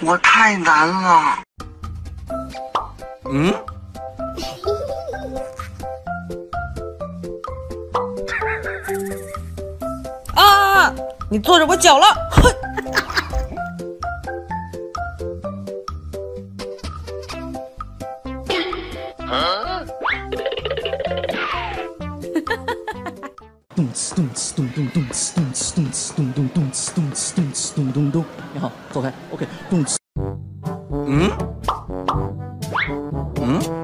我太难了。 嗯。 啊！你坐着我脚了，哼！ 动次动次动动动次动次动次动动动次动次动次动动动。你好，走开。OK，动次。 嗯。嗯。